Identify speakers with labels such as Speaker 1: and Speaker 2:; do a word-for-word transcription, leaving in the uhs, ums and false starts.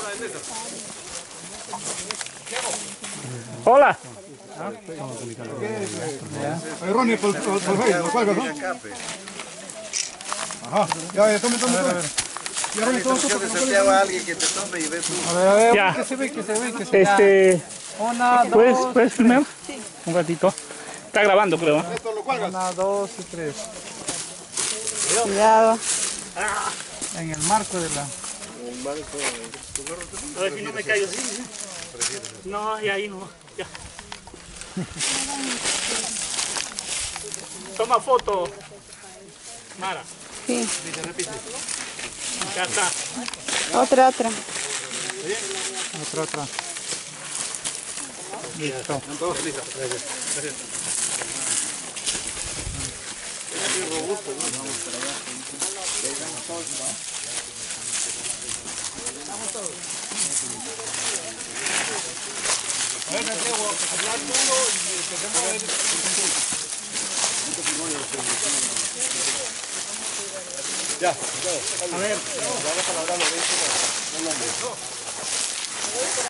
Speaker 1: Hola.
Speaker 2: Ay, Ronnie, por por por Facebook, cuelga, ¿no? Ajá. Ya, ya, tome, tome, tome. Ya, Ronnie, tome, tome, tome.
Speaker 3: a alguien que te tome y ve tú.
Speaker 2: A ver, a ver,
Speaker 1: Ya.
Speaker 2: que se ve, que se ve, que se ve.
Speaker 1: Este,
Speaker 2: Una,
Speaker 1: ¿puedes,
Speaker 2: dos,
Speaker 1: ¿puedes filmar? Un ratito. Está grabando, creo. ¿no?
Speaker 2: esto lo cuelgas. Una, dos y tres.
Speaker 4: Cuidado.
Speaker 2: En el marco de la...
Speaker 1: A ver si no me caigo así. No, y ahí no. Ya. Toma foto, Mara.
Speaker 4: Sí.
Speaker 1: Ya está.
Speaker 4: Otra, otra.
Speaker 2: Otra, otra. Listo. A ver, me atrevo a hablar duro y empecemos a ver. Ya, a ver.